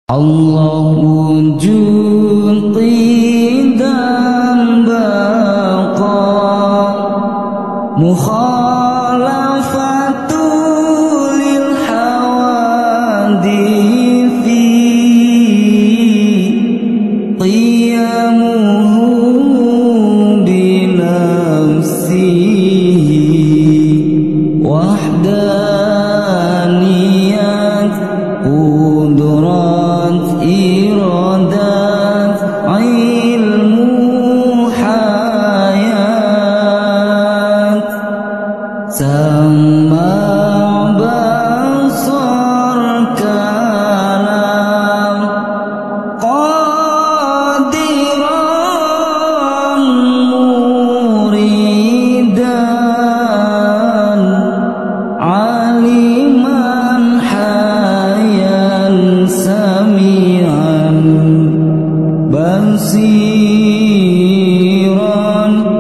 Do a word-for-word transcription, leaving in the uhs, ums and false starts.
Allah wujud qidam baqa mukhalafatu lil hawadithi qiyamuhu binafsihi wahdaniyat qudrat iradat ilmu hayat sama basar kalam qadiran muridan aliman hayan sami'an basiran